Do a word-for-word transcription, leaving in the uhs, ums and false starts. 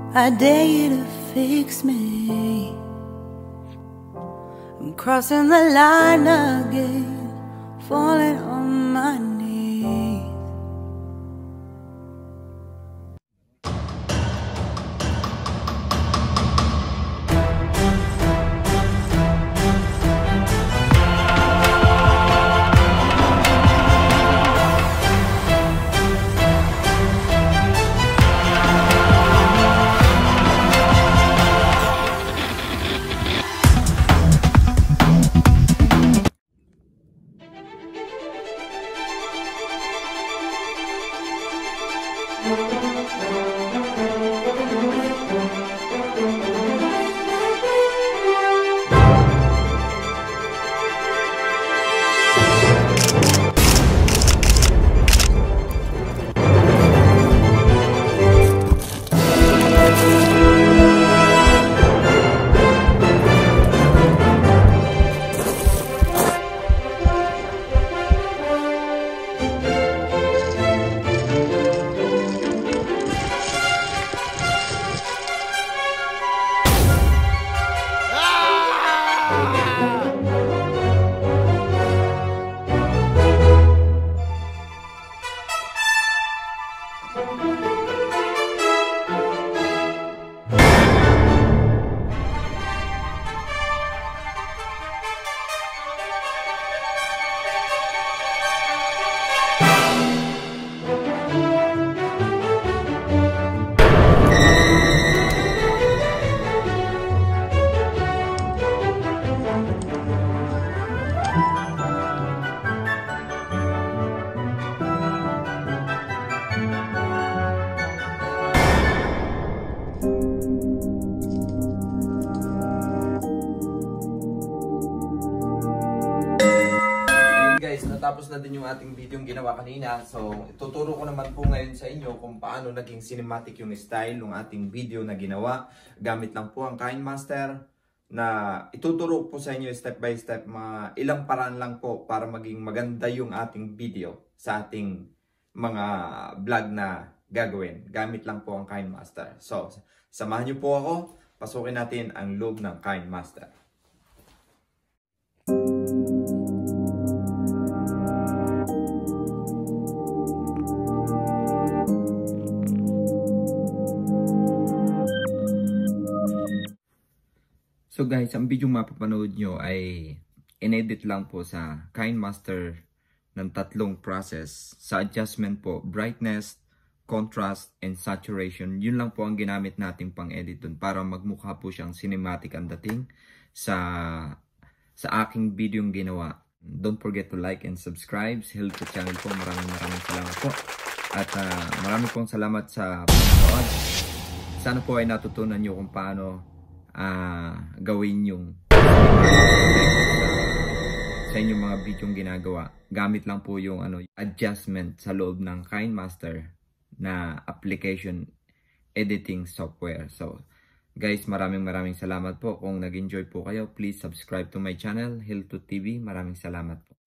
I dare you to fix me. I'm crossing the line again, falling on my knees. Guys, natapos na din yung ating video yung ginawa kanina. So, ituturo ko naman po ngayon sa inyo kung paano naging cinematic yung style ng ating video na ginawa. Gamit lang po ang KineMaster na ituturo po sa inyo step by step. Mga ilang paraan lang po para maging maganda yung ating video sa ating mga vlog na gagawin. Gamit lang po ang KineMaster. So, samahan niyo po ako. Pasukin natin ang loob ng KineMaster. So guys, ang video mapapanood nyo ay inedit lang po sa KineMaster ng tatlong process. Sa adjustment po, brightness, contrast, and saturation. Yun lang po ang ginamit natin pang edit dun para magmukha po siyang cinematic ang dating sa, sa aking video yung ginawa. Don't forget to like and subscribe. Help the channel po. Maraming maraming salamat po. At uh, maraming pong salamat sa panonood. Sana po ay natutunan nyo kung paano Uh, gawin yung sa inyong mga video ginagawa. Gamit lang po yung ano, adjustment sa loob ng KineMaster na application editing software. So guys, maraming maraming salamat po. Kung nag-enjoy po kayo, please subscribe to my channel, Hilto T V. Maraming salamat po.